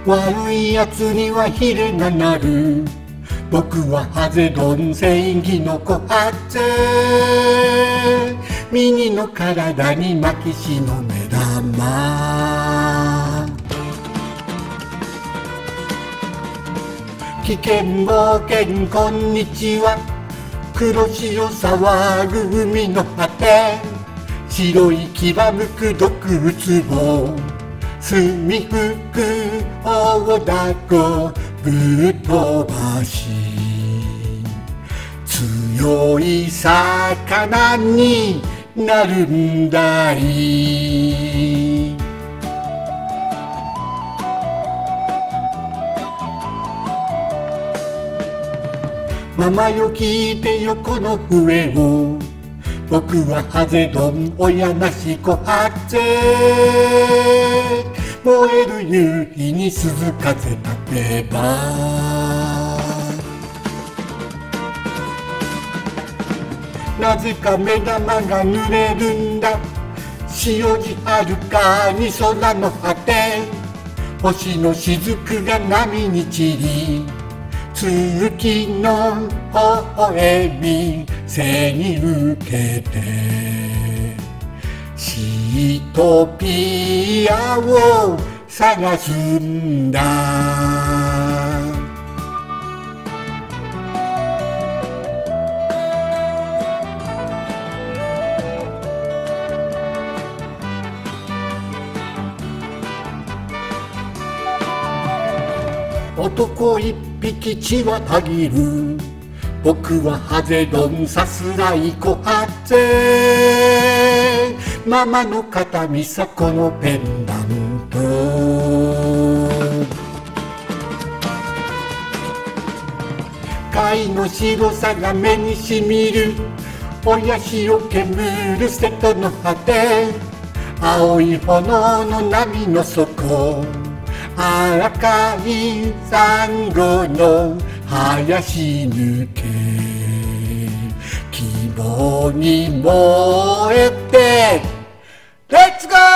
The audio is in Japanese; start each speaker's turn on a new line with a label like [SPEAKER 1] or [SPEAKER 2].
[SPEAKER 1] 悪いやつにはヒレが鳴る。僕はハゼドン正義の子ハゼ。右の体に巻きしの目玉。危険冒険こんにちは。黒潮騒ぐ海の果て。白い牙むく毒ウツボ。墨吹く大だこぶっ飛ばし。強い魚になるんだい。ママよ聞いてよこの笛を。僕はハゼドン親なし子ハゼ。燃える夕日に鈴風立てば。なぜか目玉が濡れるんだ。潮路はるかに空の果て。星の雫が波に散り。月の微笑み背に受けて。シートピアを探すんだ。男一匹血はたぎる。僕はハゼドンさすらい子ハゼ。ママの肩みさこのペンダント。貝の白さが目にしみる。親潮を煙る瀬戸の果て。青い炎の波の底。赤いサンゴの林抜け。希望に燃えてレッツゴー。